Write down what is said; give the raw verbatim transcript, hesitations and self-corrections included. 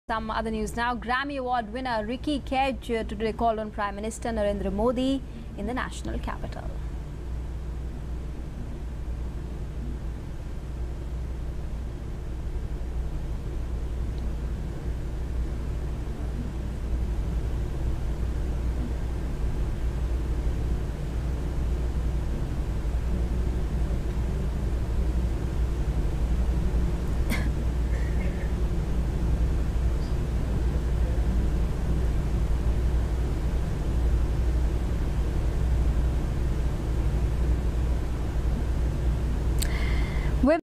Some other news now. Grammy Award winner Ricky Kej today called on Prime Minister Narendra Modi in the national capital.